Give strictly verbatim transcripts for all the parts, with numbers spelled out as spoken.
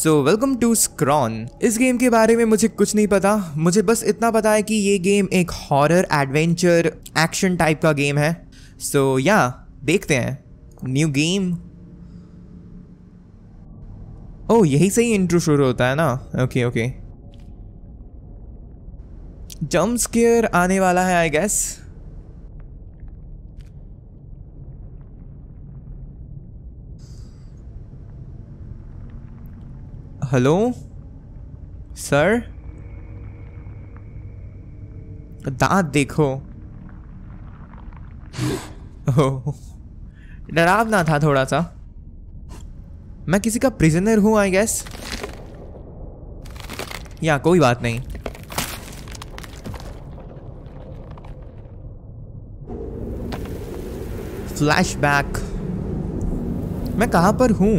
So welcome to स्क्रॉन। इस game के बारे में मुझे कुछ नहीं पता, मुझे बस इतना पता है कि ये गेम एक हॉरर एडवेंचर एक्शन टाइप का गेम है। सो so, या yeah, देखते हैं न्यू गेम। ओह यही से ही इंट्रो शुरू होता है ना। ओके ओके, जंप स्केयर आने वाला है आई गेस। हेलो सर, दांत देखो। ओह डरावना था थोड़ा सा। मैं किसी का प्रिजनर हूं आई गेस, या कोई बात नहीं। फ्लैशबैक, मैं कहां पर हूं?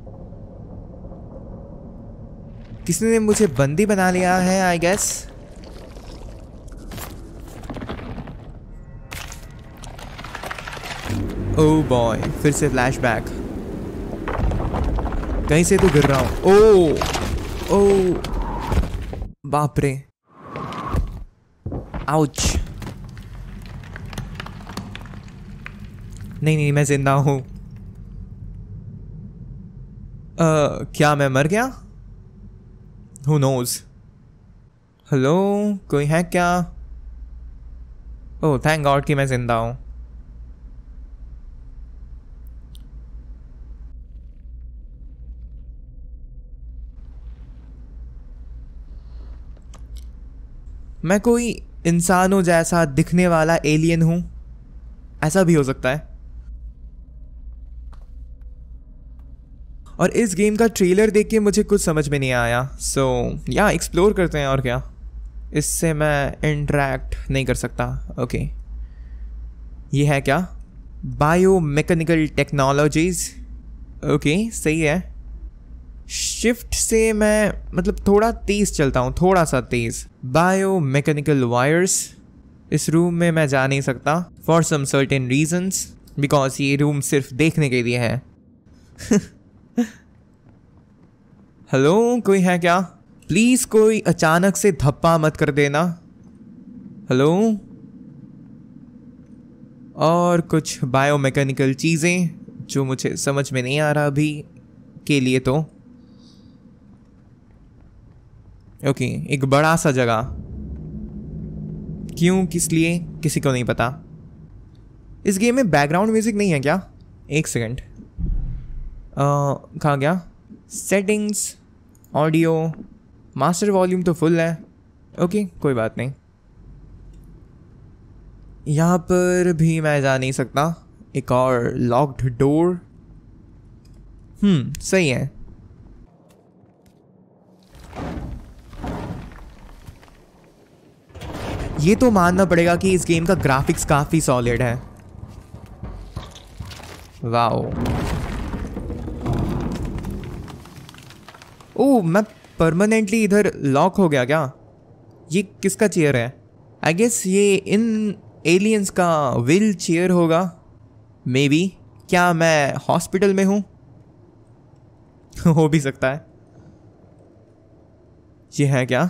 किसी ने मुझे बंदी बना लिया है आई गेस। ओह बॉय, फिर से फ्लैशबैक। कहीं से तो गिर रहा हूं। ओह ओह बाप रे, आउच। नहीं नहीं, मैं जिंदा हूं। uh, क्या मैं मर गया? Who knows? हेलो, कोई है क्या? ओह थैंक गॉड कि मैं जिंदा हूं। मैं कोई इंसानों जैसा दिखने वाला एलियन हूं, ऐसा भी हो सकता है। और इस गेम का ट्रेलर देख के मुझे कुछ समझ में नहीं आया। सो so, या एक्सप्लोर करते हैं। और क्या, इससे मैं इंटरेक्ट नहीं कर सकता। Okay okay. ये है क्या? Bio mechanical technologies. ओके सही है। शिफ्ट से मैं मतलब थोड़ा तेज चलता हूँ, थोड़ा सा तेज। Bio mechanical wires. इस रूम में मैं जा नहीं सकता for some certain reasons, because ये रूम सिर्फ देखने के लिए है। हेलो, कोई है क्या? प्लीज कोई अचानक से धप्पा मत कर देना। हेलो। और कुछ बायोमैकेनिकल चीजें जो मुझे समझ में नहीं आ रहा अभी के लिए। तो ओके, एक बड़ा सा जगह, क्यों किस लिए किसी को नहीं पता। इस गेम में बैकग्राउंड म्यूजिक नहीं है क्या? एक सेकंड, कहाँ गया? सेटिंग्स, ऑडियो, मास्टर वॉल्यूम तो फुल है। ओके कोई बात नहीं। यहाँ पर भी मैं जा नहीं सकता। एक और लॉक्ड डोर। हम्म सही है। ये तो मानना पड़ेगा कि इस गेम का ग्राफिक्स काफी सॉलिड है। वाओ। ओह मैं परमानेंटली इधर लॉक हो गया क्या? ये किसका चेयर है? आई गेस ये इन एलियंस का व्हील चेयर होगा मे बी। क्या मैं हॉस्पिटल में हूं? हो भी सकता है। ये है क्या?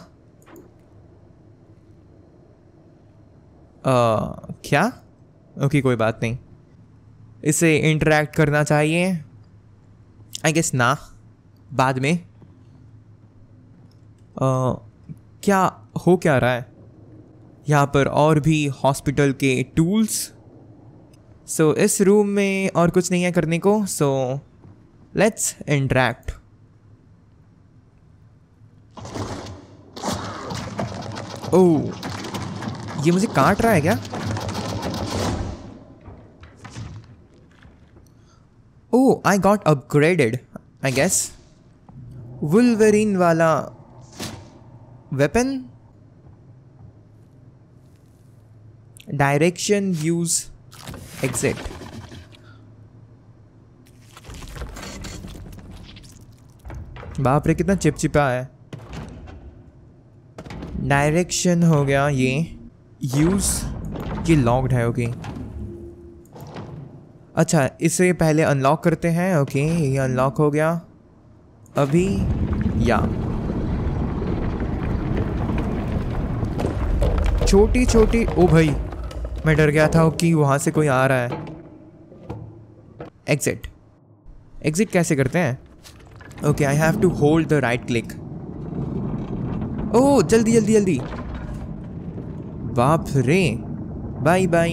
आ, क्या? ओके कोई बात नहीं। इसे इंटरेक्ट करना चाहिए आई गेस ना, बाद में। Uh, क्या हो क्या रहा है यहाँ पर? और भी हॉस्पिटल के टूल्स। सो so, इस रूम में और कुछ नहीं है करने को। So let's interact. ओह ये मुझे काट रहा है क्या? Oh I got upgraded I guess. Wolverine वाला वेपन। Direction use exit. बाप रे कितना चिपचिपा है। डायरेक्शन हो गया ये। यूज, ये लॉक्ड है। ओके अच्छा, इसे पहले अनलॉक करते हैं। ओके ये अनलॉक हो गया। अभी या छोटी छोटी, ओ भाई मैं डर गया था कि वहां से कोई आ रहा है। एग्जिट, एग्जिट कैसे करते हैं? Okay, I have to hold the right click. Oh जल्दी जल्दी जल्दी, बाप रे, बाय बाय।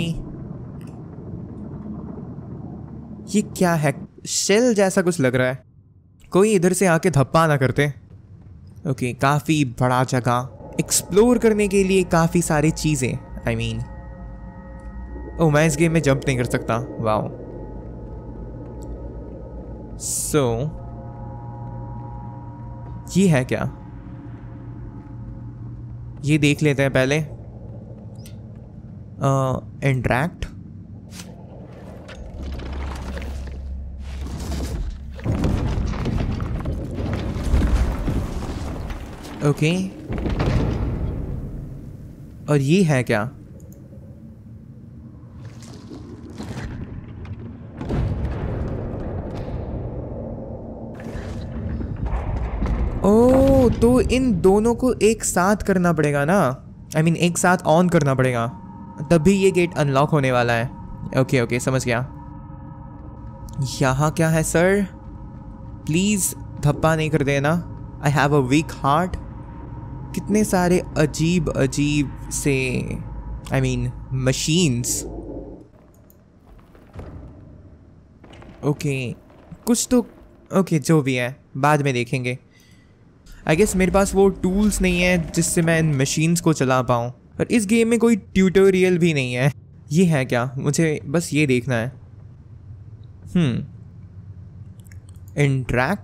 ये क्या है? शेल जैसा कुछ लग रहा है। कोई इधर से आके धप्पा ना करते। ओके, काफी बड़ा जगह, एक्सप्लोर करने के लिए काफी सारी चीजें। आई मीन ओह, मैं इस गेम में जंप नहीं कर सकता। वाओ। सो so, ये है क्या? ये देख लेते हैं पहले। इंटरैक्ट, ओके, और ये है क्या? ओह, तो इन दोनों को एक साथ करना पड़ेगा ना। आई I मीन mean, एक साथ ऑन करना पड़ेगा, तभी ये गेट अनलॉक होने वाला है। ओके ओके, समझ गया। यहाँ क्या है सर? प्लीज धप्पा नहीं कर देना। I have a weak heart. कितने सारे अजीब अजीब से आई मीन मशीन्स। ओके, कुछ तो ओके okay, जो भी है बाद में देखेंगे। आई गेस मेरे पास वो टूल्स नहीं है जिससे मैं इन मशीन्स को चला पाऊँ, और इस गेम में कोई ट्यूटोरियल भी नहीं है। ये है क्या? मुझे बस ये देखना है। हम्म इंटरैक्ट,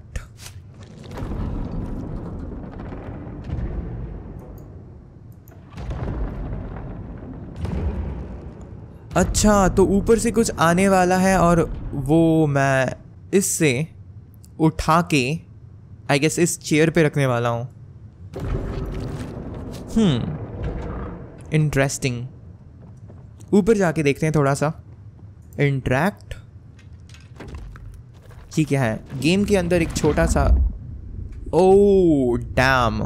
अच्छा तो ऊपर से कुछ आने वाला है और वो मैं इससे उठा के आई गेस इस चेयर पे रखने वाला हूँ। Hmm interesting. ऊपर जाके देखते हैं थोड़ा सा। इंटरैक्ट, ये क्या है? गेम के अंदर एक छोटा सा, ओह डैम,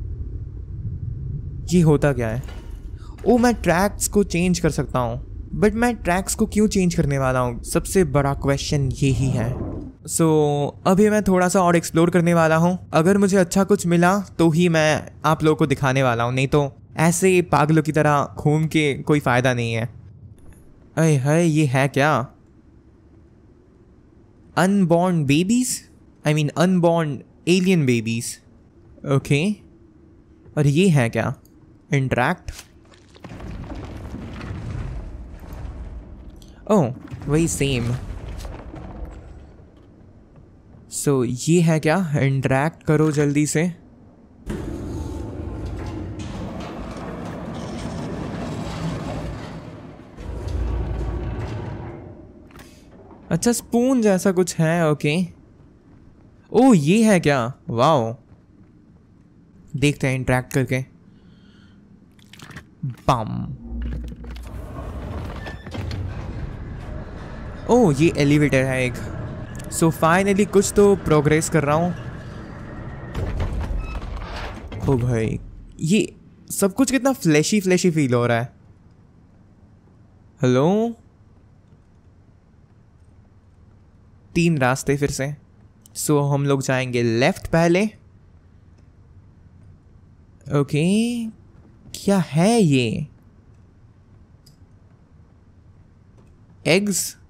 ये होता क्या है? ओ, मैं ट्रैक्स को चेंज कर सकता हूँ, बट मैं ट्रैक्स को क्यों चेंज करने वाला हूँ? सबसे बड़ा क्वेश्चन यही है। सो so, अभी मैं थोड़ा सा और एक्सप्लोर करने वाला हूँ। अगर मुझे अच्छा कुछ मिला तो ही मैं आप लोगों को दिखाने वाला हूँ, नहीं तो ऐसे पागलों की तरह घूम के कोई फ़ायदा नहीं है। अरे है, ये है क्या? Unborn babies, I mean unborn alien babies. Okay, और ये है क्या? इंटरैक्ट, ओह वही सेम। सो so, ये है क्या? इंटरैक्ट करो जल्दी से। अच्छा, स्पून जैसा कुछ है। ओके, ओह ये है क्या? वाओ, देखते हैं इंटरैक्ट करके। बम, ओह ये एलिवेटर है एक। सो so, फाइनली कुछ तो प्रोग्रेस कर रहा हूँ। ओ भाई, ये सब कुछ कितना फ्लैशी फ्लैशी फील हो रहा है। हेलो, तीन रास्ते फिर से। सो so, हम लोग जाएंगे लेफ्ट पहले। ओके, क्या है ये? एग्स।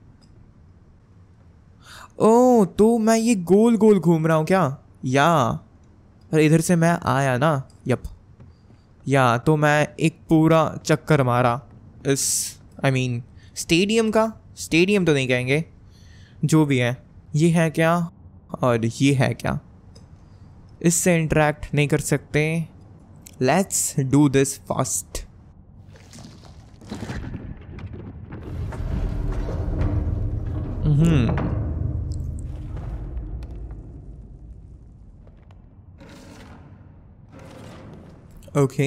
ओह, तो मैं ये गोल गोल घूम रहा हूँ क्या? या अरे इधर से मैं आया ना। यप, या तो मैं एक पूरा चक्कर मारा इस आई मीन स्टेडियम का। स्टेडियम तो नहीं कहेंगे, जो भी है। ये है क्या और ये है क्या? इससे इंटरैक्ट नहीं कर सकते। Let's do this fast. Hmm okay,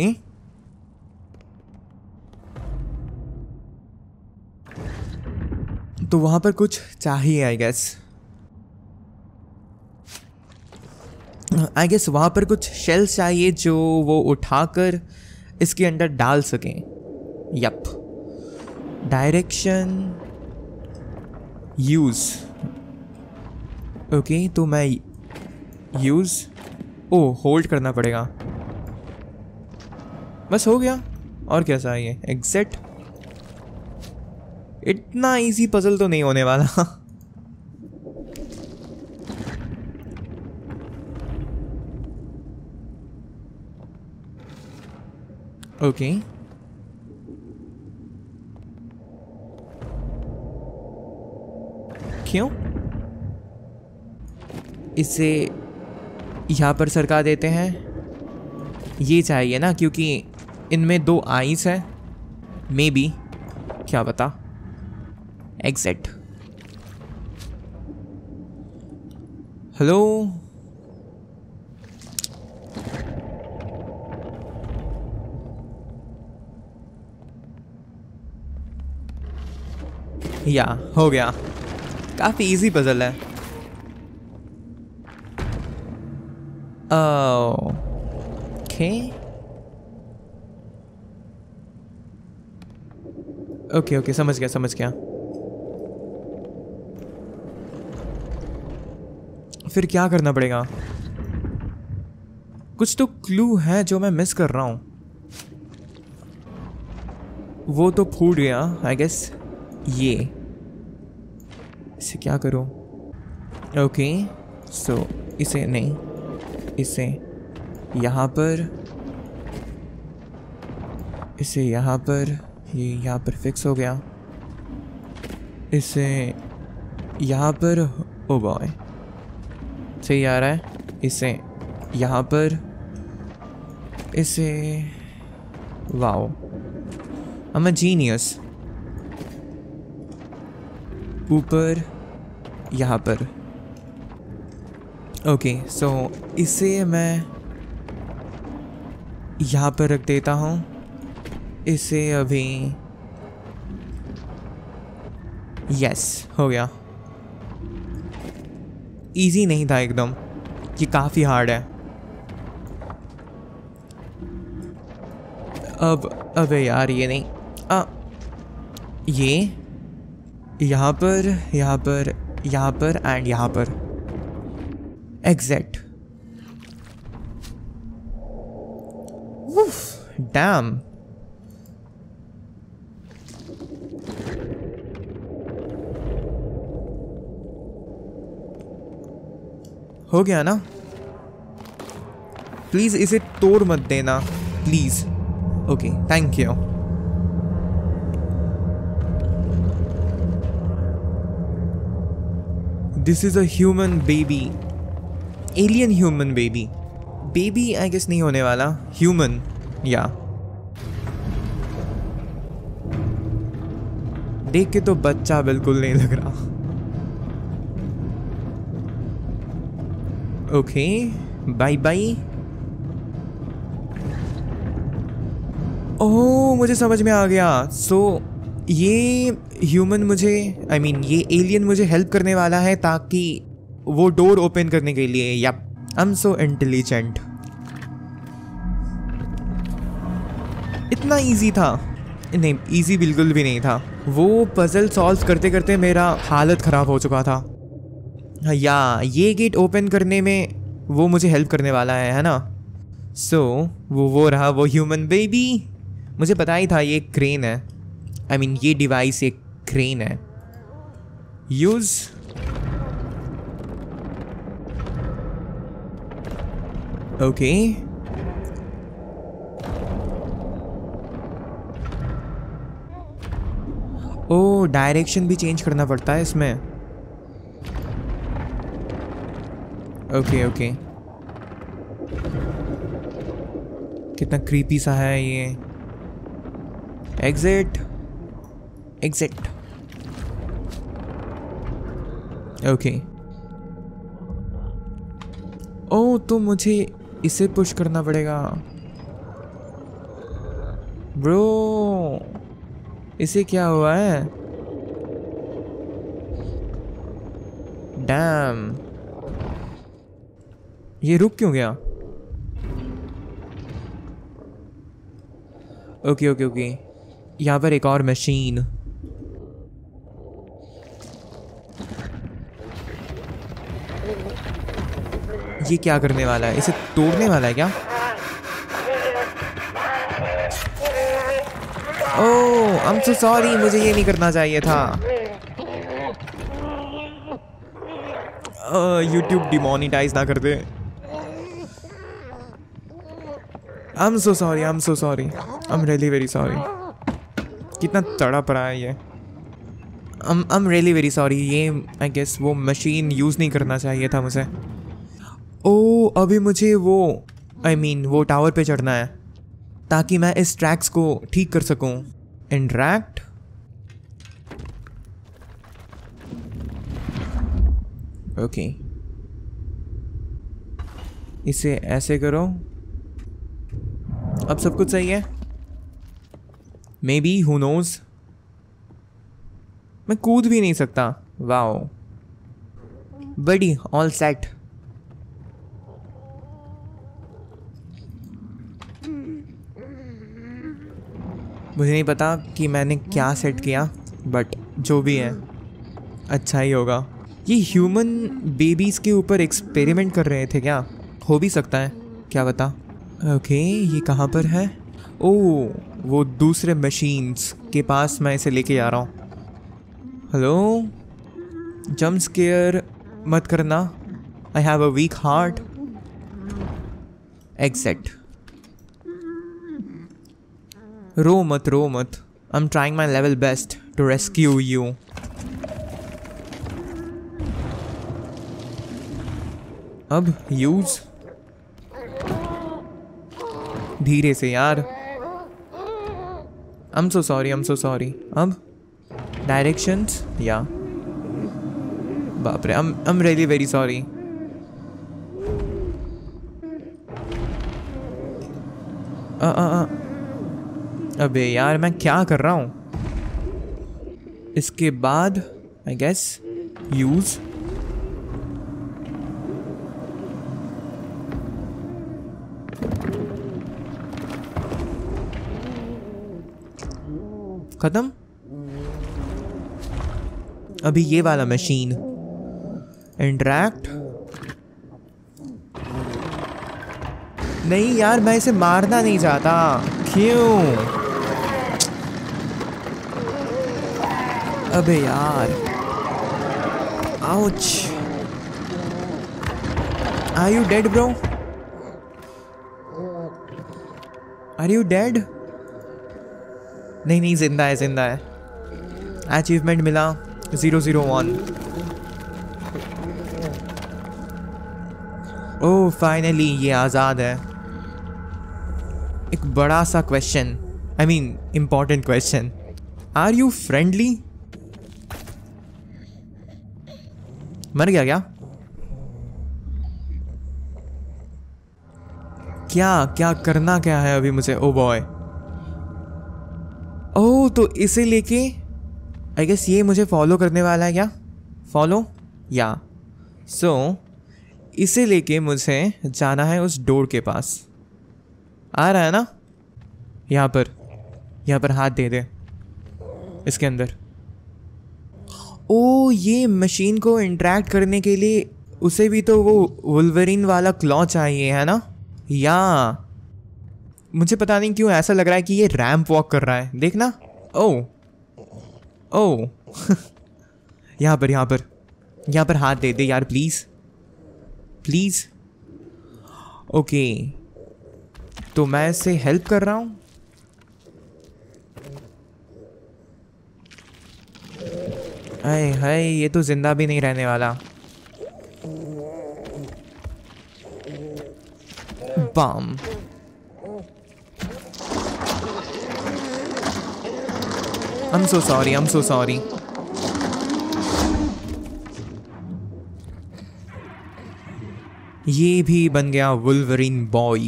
तो वहां पर कुछ चाहिए आई गेस। आई गेस वहाँ पर कुछ शेल्स चाहिए जो वो उठाकर इसके अंदर डाल सकें। Yup, direction use. ओके, तो मैं यूज़, ओ होल्ड करना पड़ेगा। बस हो गया, और क्या चाहिए? एग्जिट। इतना इजी पजल तो नहीं होने वाला। Okay okay. क्यों इसे यहाँ पर सरका देते हैं? ये चाहिए ना, क्योंकि इनमें दो आईज है। मे बी, क्या पता। एग्जिट। हेलो, या हो गया। काफी इजी पजल है। ओके ओके ओके, समझ गया समझ गया। फिर क्या करना पड़ेगा? कुछ तो क्लू है जो मैं मिस कर रहा हूं। वो तो फूट गया आई गेस। ये इसे क्या करूं? ओके सो इसे नहीं, इसे यहाँ पर, इसे यहाँ पर, ये यहाँ पर फिक्स हो गया। इसे यहाँ पर, ओ बॉय सही आ रहा है। इसे यहाँ पर, इसे, wow I am a genius. ऊपर, यहाँ पर। ओके सो इसे मैं यहाँ पर रख देता हूँ। इसे अभी, यस हो गया। इजी नहीं था एकदम, ये काफ़ी हार्ड है। अब अबे यार ये नहीं, आ, ये यहाँ पर, यहाँ पर, यहाँ पर एंड यहाँ पर। एग्जैक्ट। डैम। हो गया ना? प्लीज इसे तोड़ मत देना please. Okay thank you. This is a human baby, alien human baby. Baby I guess नहीं होने वाला, ह्यूमन या। देख के तो बच्चा बिल्कुल नहीं लग रहा। Okay bye bye. ओह मुझे समझ में आ गया। सो so, ये ह्यूमन मुझे, आई I मीन mean, ये एलियन मुझे हेल्प करने वाला है ताकि वो डोर ओपन करने के लिए। या आई एम सो इंटेलिजेंट। इतना इजी था? नहीं, इजी बिल्कुल भी नहीं था। वो पजल सॉल्व करते करते मेरा हालत ख़राब हो चुका था। या ये गेट ओपन करने में वो मुझे हेल्प करने वाला है है ना? सो so, वो वो रहा वो ह्यूमन बेबी। मुझे पता ही था ये क्रेन है। आई I मीन mean, ये डिवाइस एक क्रेन है। यूज। ओके ओ डायरेक्शन भी चेंज करना पड़ता है इसमें। ओके ओके कितना क्रीपी सा है ये। Exit exit. ओके ओ तो मुझे इसे पुश करना पड़ेगा ब्रो। इसे क्या हुआ है? डैम। ये रुक क्यों गया? ओके ओके ओके, यहाँ पर एक और मशीन। ये क्या करने वाला है? इसे तोड़ने वाला है क्या? Oh I am so sorry, मुझे ये नहीं करना चाहिए था। यूट्यूब डिमोनिटाइज ना कर दे। I am so sorry, I am so sorry, I am really very sorry. कितना तड़प रहा है ये। I am really very sorry. ये आई गेस वो मशीन यूज़ नहीं करना चाहिए था मुझे। ओह अभी मुझे वो आई I मीन mean, वो टावर पे चढ़ना है ताकि मैं इस ट्रैक्स को ठीक कर सकूं। इंटरैक्ट, ओके, इसे ऐसे करो। अब सब कुछ सही है मे बी, हु नोज। मैं कूद भी नहीं सकता। Wow buddy, all set. मुझे नहीं पता कि मैंने क्या सेट किया, बट जो भी है अच्छा ही होगा। ये ह्यूमन बेबीज़ के ऊपर एक्सपेरिमेंट कर रहे थे क्या? हो भी सकता है, क्या बता। ओके ये कहाँ पर है? ओह वो दूसरे मशीन्स के पास मैं इसे लेके जा रहा हूँ। हेलो, जंप स्केयर मत करना, I have a weak heart. Exact, रो मत रो मत, I am trying my level best to rescue you. अब यूज, धीरे से यार। I am so sorry, I am so sorry. अब डायरेक्शंस, या बाप रे, I am really very sorry. अबे यार मैं क्या कर रहा हूँ? इसके बाद आई गेस यूज। खत्म। अभी ये वाला मशीन इंटरैक्ट। नहीं यार मैं इसे मारना नहीं चाहता। क्यों? अबे यार, ouch. Are you dead bro? Are you dead? नहीं नहीं, जिंदा है जिंदा है। अचीवमेंट मिला zero zero one. Oh finally ये आज़ाद है। एक बड़ा सा question, I mean important question, are you friendly? मर गया क्या? क्या क्या करना क्या है अभी मुझे? ओ बॉय, ओह तो इसे लेके आई गेस ये मुझे फॉलो करने वाला है क्या? फॉलो, या सो इसे लेके मुझे जाना है उस डोर के पास। आ रहा है ना? यहाँ पर, यहाँ पर हाथ दे दे इसके अंदर। ओ ये मशीन को इंटरैक्ट करने के लिए उसे भी तो वो वुल्वरीन वाला क्लॉ चाहिए है ना? या मुझे पता नहीं क्यों ऐसा लग रहा है कि ये रैंप वॉक कर रहा है। देखना। ओ ओ यहाँ पर यहाँ पर यहाँ पर हाथ दे दे यार प्लीज़ प्लीज़। ओके तो मैं इससे हेल्प कर रहा हूँ। हाय हाय, ये तो जिंदा भी नहीं रहने वाला। Bomb. I am so sorry, I am so sorry. ये भी बन गया वुल्वरीन बॉय।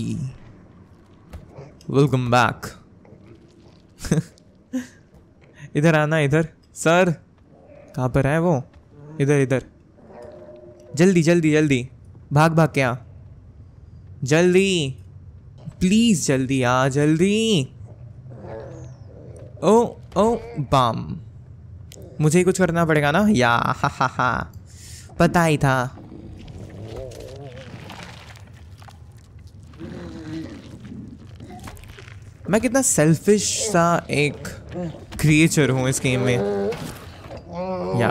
Welcome back. इधर आना, इधर। सर कहाँ पर है वो? इधर इधर, जल्दी जल्दी जल्दी, भाग भाग। क्या जल्दी प्लीज, जल्दी आ, जल्दी। ओ ओ बम, मुझे ही कुछ करना पड़ेगा ना, या हा हा हा, पता ही था। मैं कितना सेल्फिश सा एक क्रिएचर हूं इस गेम में। या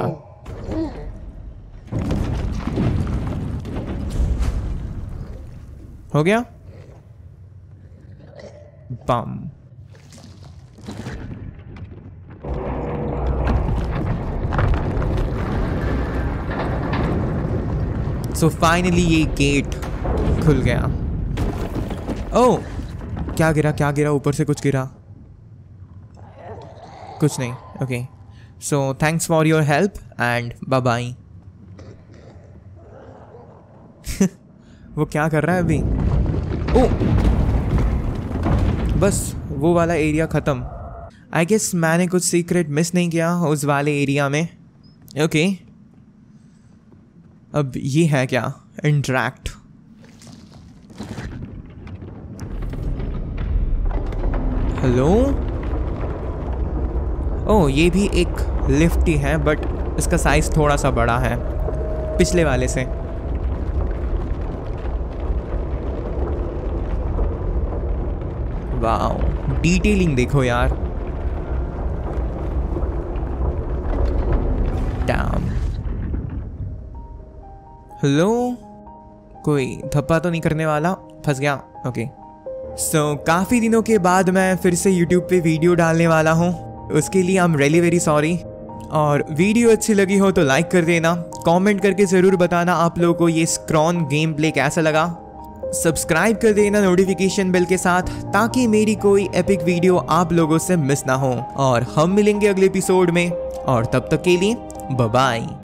हो गया बम। सो फाइनली ये गेट खुल गया। ओह, क्या गिरा, क्या गिरा, ऊपर से कुछ गिरा? कुछ नहीं। Okay, so thanks for your help and bye bye. वो क्या कर रहा है अभी? ओह, बस वो वाला एरिया ख़त्म। आई गेस मैंने कुछ सीक्रेट मिस नहीं किया उस वाले एरिया में। ओके, अब ये है क्या? इंटरैक्ट। हेलो। ओह, ये भी एक लिफ्ट ही है, बट इसका साइज थोड़ा सा बड़ा है पिछले वाले से। वाओ, डिटेलिंग देखो यार। डैम। हेलो, कोई धप्पा तो नहीं करने वाला? फंस गया। ओके, सो so, काफ़ी दिनों के बाद मैं फिर से यूट्यूब पे वीडियो डालने वाला हूँ। उसके लिए I am really very sorry. और वीडियो अच्छी लगी हो तो लाइक कर देना, कमेंट करके ज़रूर बताना आप लोगों को ये स्क्रॉन गेम प्ले कैसा लगा। सब्सक्राइब कर देना नोटिफिकेशन बेल के साथ, ताकि मेरी कोई एपिक वीडियो आप लोगों से मिस ना हो। और हम मिलेंगे अगले एपिसोड में, और तब तक के लिए बाय बाय।